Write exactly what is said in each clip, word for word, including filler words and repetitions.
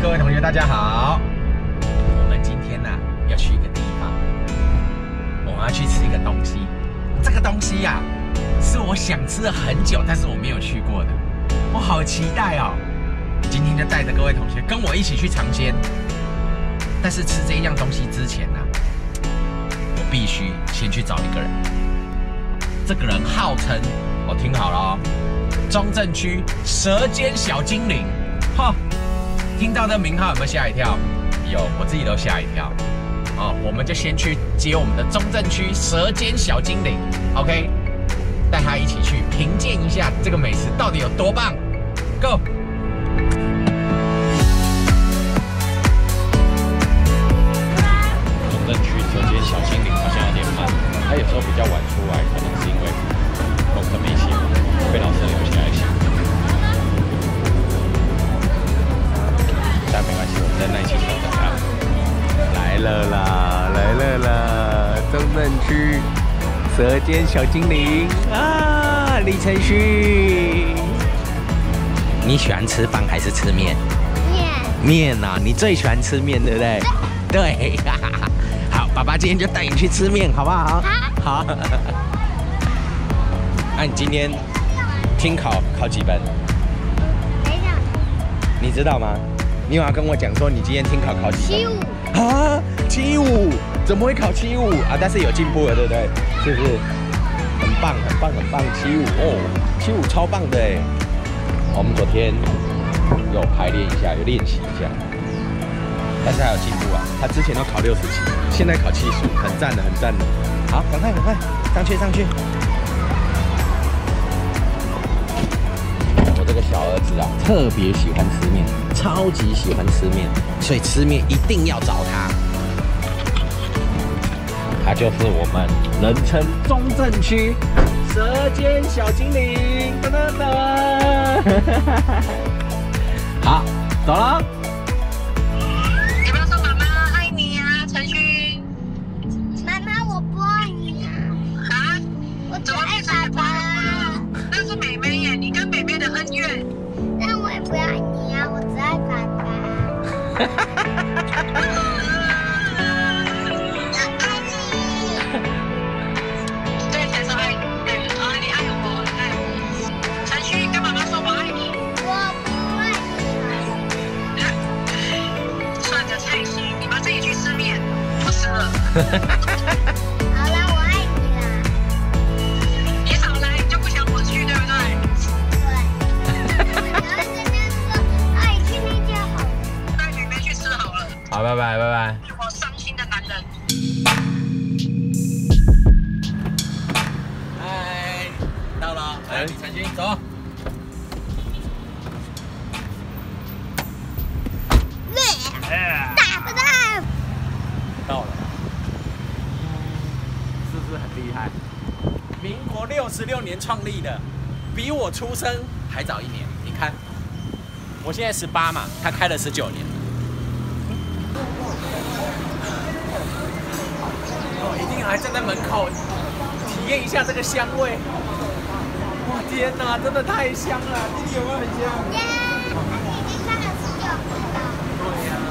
各位同学，大家好。我们今天呢、啊、要去一个地方，我们要去吃一个东西。这个东西呀、啊，是我想吃了很久，但是我没有去过的，我好期待哦。今天就带着各位同学跟我一起去尝鲜。但是吃这一样东西之前呢、啊，我必须先去找一个人。这个人号称，我听好了哦，中正区舌尖小精灵，哈。听到这名号有没有吓一跳？有，我自己都吓一跳。哦，我们就先去接我们的中正区舌尖小精灵 ，OK， 带他一起去品鉴一下这个美食到底有多棒。Go！ 中正区舌尖小精灵好像有点慢，他有时候比较晚出来，可能是因为功课没写，被老师留下来写。但没关系，我们在那一起等着他。来了啦，来了啦！中正区舌尖小精灵啊，李承旭。 你喜欢吃饭还是吃面？ 面。 面啊，你最喜欢吃面，对不对？对。好，爸爸今天就带你去吃面，好不好？好。好。那、啊、你今天听考考几分？ 没有。 你知道吗？你有要跟我讲说你今天听考考几分？ 七五啊，七五，怎么会考七五啊？但是有进步了，对不对？是不是？很棒，很棒，很棒，七五哦，七五超棒的哎！我们昨天有排练一下，有练习一下，但是还有进步啊。他之前都考六十几，现在考七十五，很赞的，很赞的。好，赶快，赶快，上去，上去。我这个小儿子啊，特别喜欢吃面。超级喜欢吃面，所以吃面一定要找他。他就是我们人称中正区舌尖小精灵。噔噔噔。好，走了。 要不要说妈妈爱你啊，陈勋？ 妈妈，我不爱你啊！ 啊？ 我只怎么爱变成爸你不爱我了？ 爸。 那是妹妹耶，你跟妹妹的恩怨。 但我也不爱你啊，我只爱爸爸。我爱你。 对，才说爱你。对，啊，你爱我，你爱我。陈勋跟妈妈说我爱你。 我不爱你。 算着菜心，你们自己去吃面，不吃了。 好了，我爱你啦。 你少来，你就不想我去，对不对？ 对。然后这边说，爱去那就好了。 带女妹去吃好了。 好，拜拜，拜拜。 我伤心的男人。 嗨，到了，来，李承勋，走。 大不大？ 到了，是不是很厉害？民国六十六年创立的，比我出生还早一年。你看，我现在十八嘛，他开了十九年。哦，一定还站在门口体验一下这个香味。哇，天哪，真的太香了！弟弟有没有很香？ 耶！他已经开了十九年了。 对呀。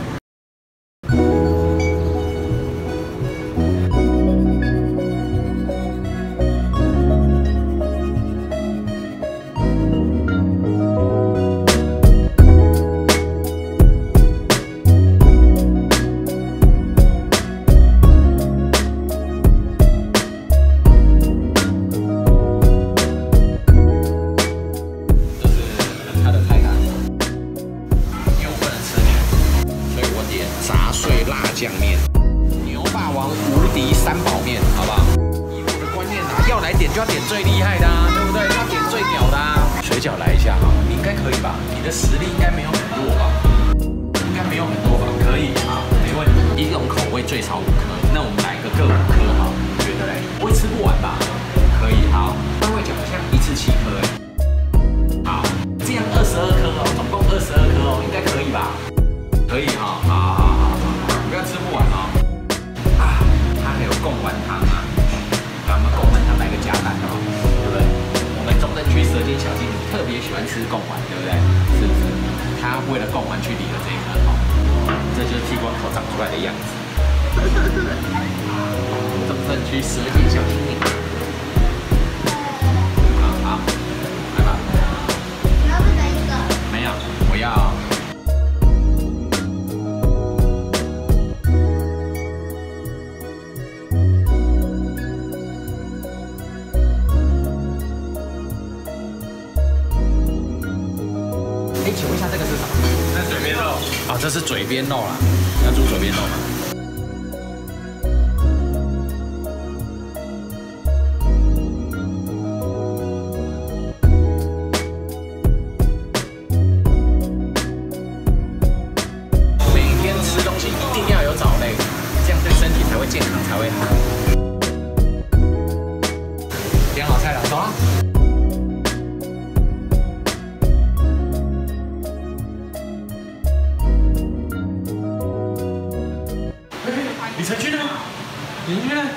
酱面，牛霸王无敌三宝面，好不好？以我的观念啊，要来点就要点最厉害的啊，对不对？要点最屌的啊！水饺来一下好了，你应该可以吧？你的实力应该没有很弱吧？应该没有很多吧？可以啊，没问题。一种口味最少五颗，那我们来个各五颗好，觉得嘞，不会吃不完吧？可以，好。三味饺像一次七颗哎，好，这样二十二颗哦，总共二十二颗哦，应该可以吧？可以哈，好好好好好，不要吃不完哦。啊，它还有贡丸汤啊，咱们贡丸汤来个加蛋哦，对不对？我们中正区舌尖小精灵特别喜欢吃贡丸，对不对？是不是？它要为了贡丸去理了这个哦，这就是剃光头长出来的样子。中正区蛇精小精灵。好好，来吧。 你要不等一个？ 没有，我要。 哎，请问一下，这个是什么？这是嘴边肉。哦，这是嘴边肉啦，要煮嘴边肉吗？每天吃东西一定要有藻类，这样对身体才会健康，才会好。点好菜了，走了。 李承勋呢？李承勋呢？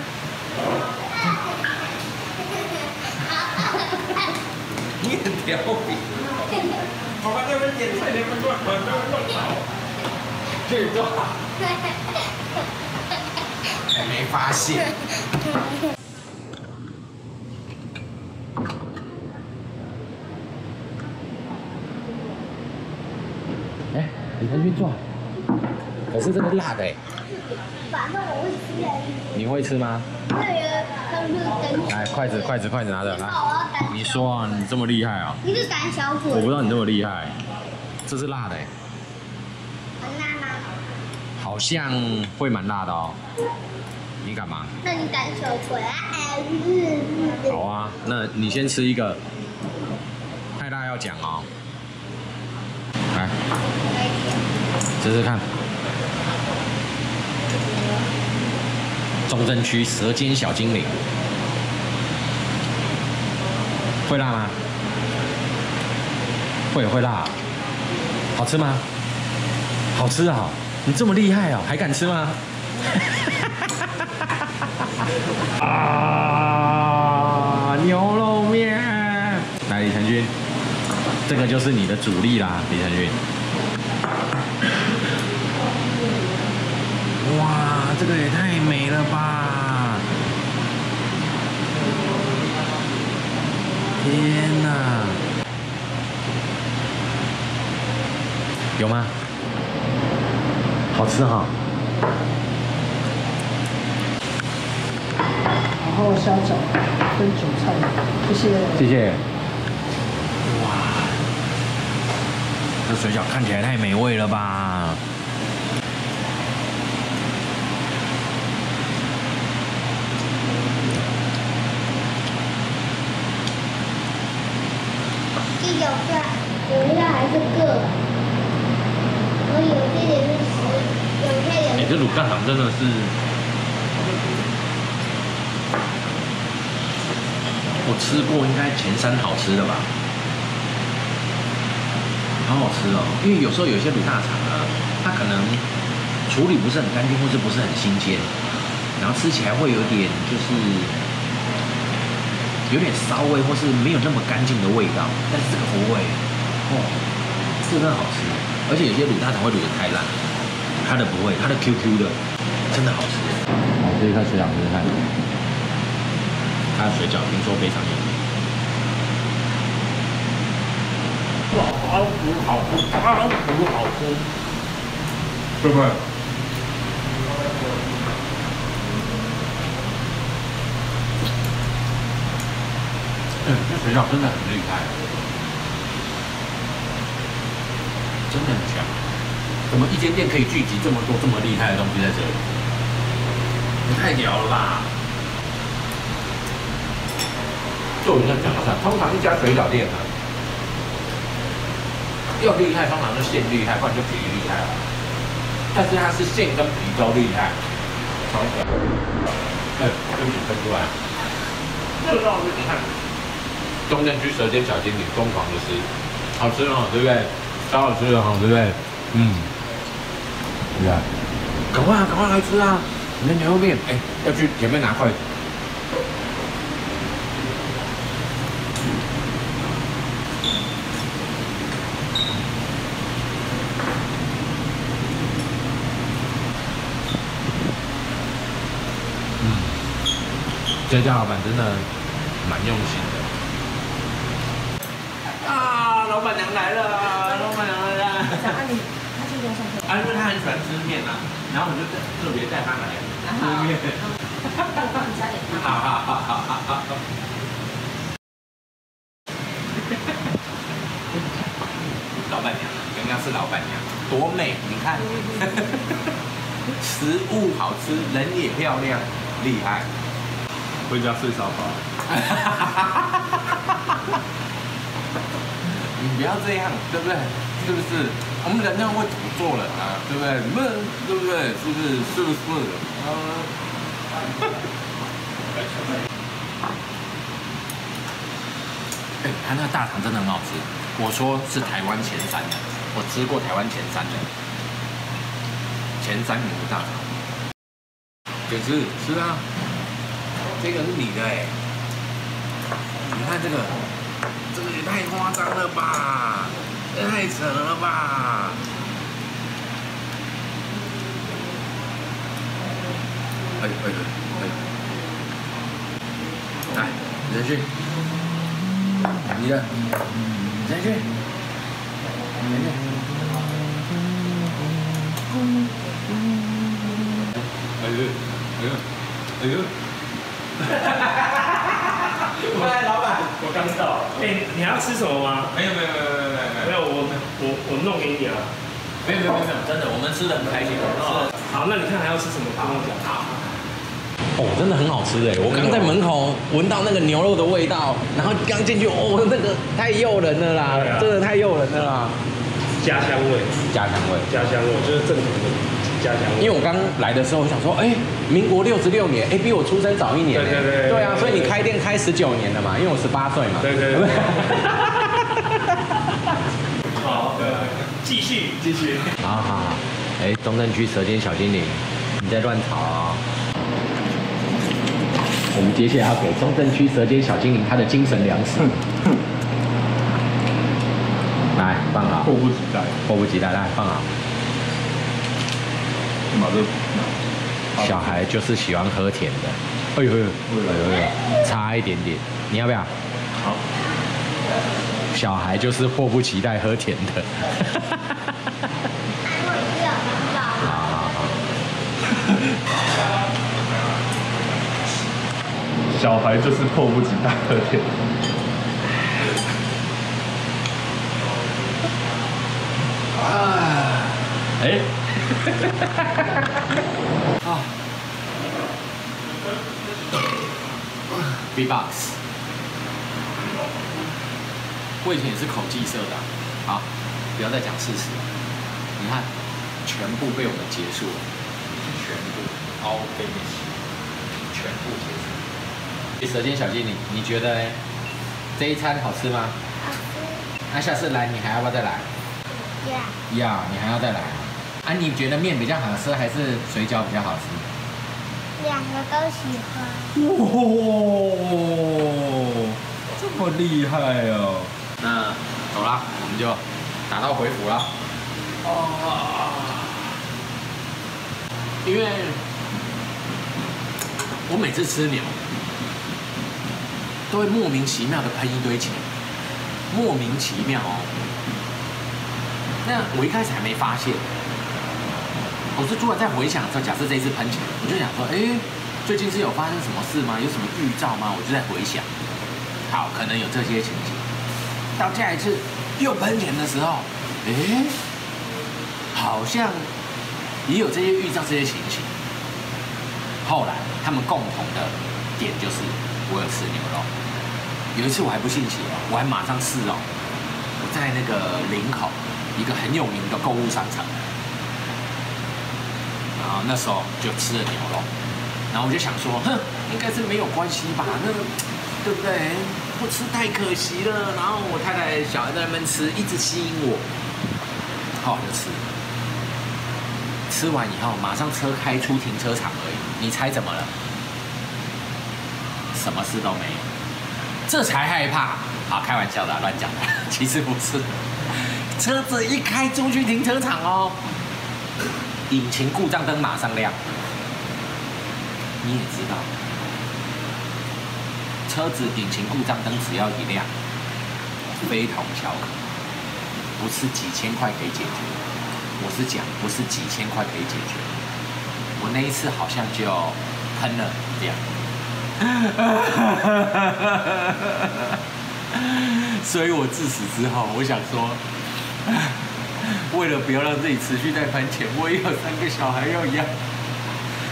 你很调皮。好吧，那边点菜，那边乱，那边乱炒。去做。还没发现。哎，李承勋做。可是这个辣的哎。 反正我会吃的。 你会吃吗？ 那个他们就来，筷子，筷子，筷子拿着来。 我要胆。 你说啊，你这么厉害啊？ 你是胆小鬼。 我不知道你这么厉害，这是辣的哎。 很辣吗？ 好像会蛮辣的哦。你敢吗？ 那你胆小鬼啊？ 好啊，那你先吃一个。太辣要讲哦。来，试试看。 中正区舌尖小精灵，会辣吗？会会辣，好吃吗？好吃啊！你这么厉害哦，还敢吃吗？啊，牛肉面！来，李承勋，这个就是你的主力啦，李承勋。哇！ 这个也太美了吧！天哪，有吗？好吃哈！ 然后虾饺跟韭菜，谢谢。 谢谢。哇，这水饺看起来太美味了吧！ 第九块，有些还是个，然后有些也是十，有些也哎、 是。 这卤蛋汤真的是，我吃过应该前三好吃的吧，好好吃哦。因为有时候有些卤大肠啊，它可能处理不是很干净，或是不是很新鲜，然后吃起来会有点就是有点骚味，或是没有那么干净的味道。但是这个不会，哦，这真的好吃。而且有些卤大肠会卤得太烂，它的不会，它的 Q Q 的，真的好吃。好，这一块水饺试试看。它的水饺听说非常有名。 好腐好吃，好腐好吃，对不对？ 嗯，这水饺真的很厉害，真的很强。怎么一间店可以聚集这么多这么厉害的东西在这里？也太屌了吧！就我想讲一下，通常一家水饺店啊，要厉害，通常是馅厉害，不然就皮厉害了。但是它是馅跟皮都厉害，超屌！哎，对不起，喷出来。这个你看。中正区舌尖小精灵疯狂的吃，好吃哦，对不对？超好吃的哈，对不对？嗯，对不对？赶快啊，赶快来吃啊！你的牛肉面，哎，要去前面拿筷子。 这家老板真的蛮用心的。啊，老板娘来了，老板娘来了。 啊你，他今天上课。 啊，因为他很喜欢吃面呐、啊，然后我就特别带他来吃面。 我帮你加点汤。 好好好好好好。老板娘，刚刚是老板娘，多美！你看，食物好吃，人也漂亮，厉害。 回家睡沙发。 你不要这样，对不对？是不是？我们人家会怎么做人啊？对不对？你们对不对？是不是？是不是？啊、哎，他那个大肠真的很好吃。我说是台湾前三的，我吃过台湾前三的，前三名的大肠。可是是啊，这个是你的哎、欸，你看这个。这个也太夸张了吧，也太扯了吧！哎哎哎！来，李承旭，你的，李承旭，李承旭。哎呦，哎呦，哎呦！喂，老板， 我刚到。哎、欸，你还要吃什么吗？ 没有没有没有没有没有没有，我我我弄给你啊。 没有没有没有，真的，我们吃的很开心。 哦，好，那你看还要吃什么？跟我讲。 好。哦，真的很好吃哎！我刚在门口闻到那个牛肉的味道，然后刚进去，哦，那个太诱人了啦，啊、真的太诱人了啦。 家乡味， 家乡味， 家乡味，就是正统的家乡味。 因为我刚来的时候，我想说，哎、欸，民国六十六年，哎、欸，比我出生早一年。 对对对。 对啊，所以你开店开十九年了嘛，因为我十八岁嘛。 对对对。好，继续继续。 好好好，哎、欸，中正区舌尖小精灵，你在乱炒哦。我们接下来要给中正区舌尖小精灵他的精神粮食。来放好， 迫不及待， 迫不及待，来放好。 把这小孩就是喜欢喝甜的，哎呦哎呦哎呦，差一点点，你要不要？ 好。 小孩就是迫不及待喝甜的。好好好。 小孩就是迫不及待喝甜。啊，哎， 啊 ，B-box， 我以前也是口技社的、啊，好，不要再讲事实了，你看，全部被我们结束了，全部 all finish， 全部结束。舌尖小精灵，你觉得呢？这一餐好吃吗？ 好吃。 那下次来你还要不要再来？ 要。 要，你还要再来。啊，你觉得面比较好吃，还是水饺比较好吃？ 两个都喜欢。 哇，这么厉害哦！那走啦，我们就打道回府了。哦。因为我每次吃牛，都会莫名其妙的喷一堆钱，莫名其妙哦。那我一开始还没发现，我是突然在回想的时候，假设这一次喷钱，我就想说，哎，最近是有发生什么事吗？有什么预兆吗？我就在回想，好，可能有这些情形。到下一次又喷钱的时候，哎，好像也有这些预兆、这些情形。后来他们共同的点就是我有吃牛肉。有一次我还不信邪，我还马上试哦，我在那个林口一个很有名的购物商场，然后那时候就吃了牛肉，然后我就想说，哼，应该是没有关系吧？那对不对？不吃太可惜了。然后我太太小孩在那边吃，一直吸引我，好，我就吃。吃完以后，马上车开出停车场而已。你猜怎么了？什么事都没有，这才害怕。好，开玩笑的，乱讲的，其实不是。车子一开出去停车场哦，引擎故障灯马上亮。你也知道， 车子引擎故障灯只要一亮，非同小可，不是几千块可以解决。我是讲，不是几千块可以解决。我那一次好像就喷了这样。所以我自此之后，我想说，为了不要让自己持续在喷钱，我也有三个小孩要养，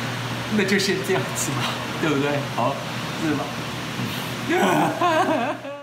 那就先这样子吧，对不对？好，是吧？